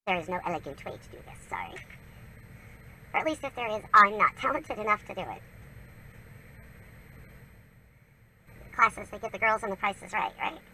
There is no elegant way to do this, sorry. Or at least if there is, I'm not talented enough to do it. Classes, they get the girls and the Price is Right, right?